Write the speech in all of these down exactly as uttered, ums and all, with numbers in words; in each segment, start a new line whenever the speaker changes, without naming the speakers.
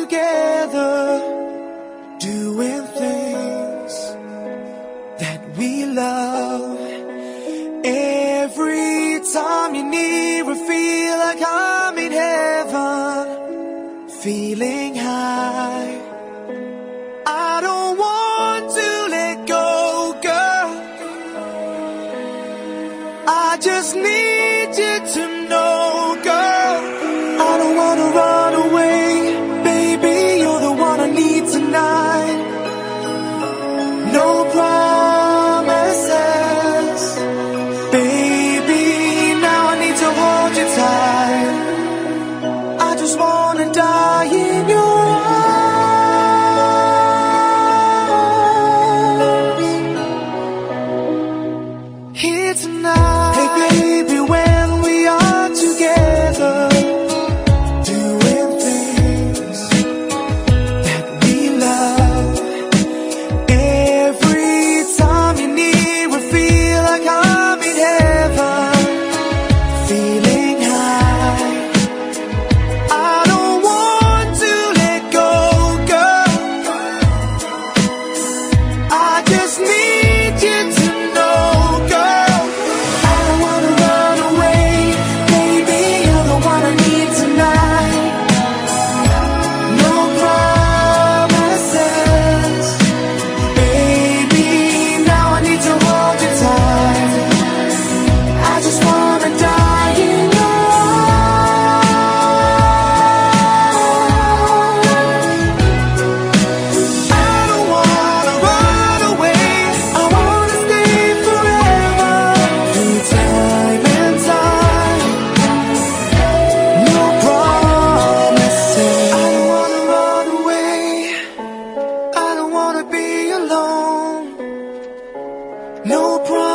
together, doing things that we love. Every time you're near, I feel like I'm in heaven, feeling high. I don't want to let go, girl. I just need you to know, girl. I don't wanna run away, baby, you're the one I need tonight. No promises, baby, now I need to hold you tight. I just wanna die in your arms here tonight. Hey baby, when we are together, doing things that we love. Every time you're near, I feel like I'm in heaven, feeling high. I don't want to let go, girl. I just need you to know, girl. I don't wanna run away, baby, you're the one I need tonight. No promises, baby, now I need to hold you tight. I just wanna die in your arms. I don't wanna run away, I wanna stay forever, through time and time. No promises. I don't wanna run away, I don't wanna be alone. No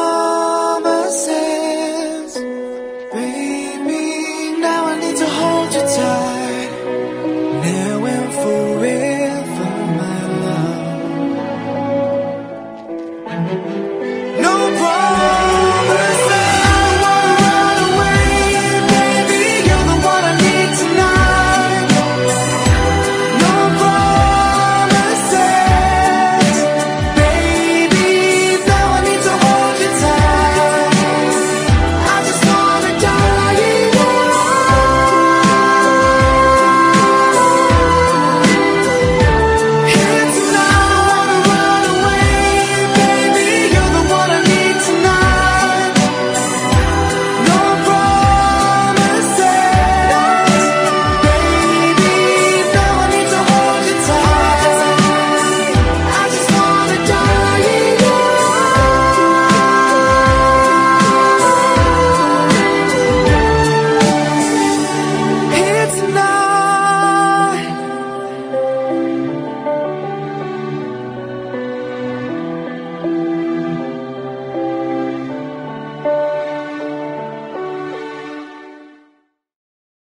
promises, baby, now I need to hold you tight, now and forever.